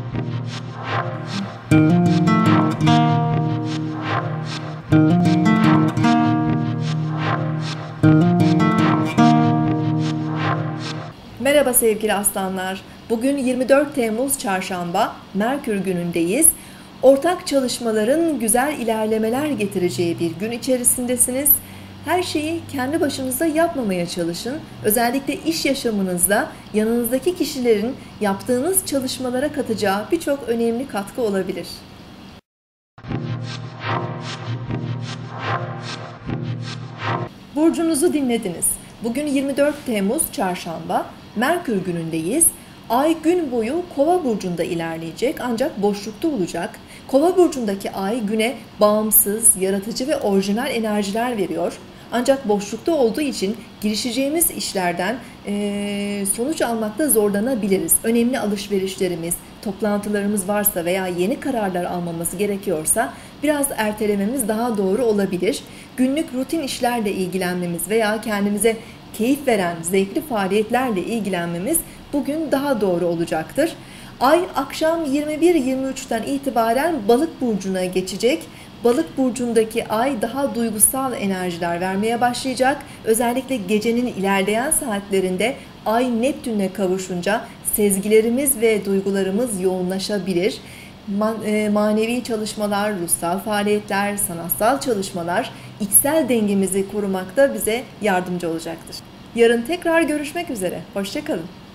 Merhaba sevgili aslanlar. Bugün 24 Temmuz Çarşamba, Merkür günündeyiz. Ortak çalışmaların güzel ilerlemeler getireceği bir gün içerisindesiniz. Her şeyi kendi başınıza yapmamaya çalışın. Özellikle iş yaşamınızda yanınızdaki kişilerin yaptığınız çalışmalara katacağı birçok önemli katkı olabilir. Burcunuzu dinlediniz. Bugün 24 Temmuz Çarşamba, Merkür günündeyiz. Ay gün boyu Kova burcunda ilerleyecek ancak boşlukta olacak. Kova burcundaki ay güne bağımsız, yaratıcı ve orijinal enerjiler veriyor. Ancak boşlukta olduğu için girişeceğimiz işlerden sonuç almakta zorlanabiliriz. Önemli alışverişlerimiz, toplantılarımız varsa veya yeni kararlar almamız gerekiyorsa biraz ertelememiz daha doğru olabilir. Günlük rutin işlerle ilgilenmemiz veya kendimize keyif veren zevkli faaliyetlerle ilgilenmemiz bugün daha doğru olacaktır. Ay akşam 21-23'ten itibaren Balık burcuna geçecek. Balık burcundaki ay daha duygusal enerjiler vermeye başlayacak. Özellikle gecenin ilerleyen saatlerinde ay Neptün'le kavuşunca sezgilerimiz ve duygularımız yoğunlaşabilir. Manevi çalışmalar, ruhsal faaliyetler, sanatsal çalışmalar içsel dengemizi korumakta bize yardımcı olacaktır. Yarın tekrar görüşmek üzere. Hoşça kalın.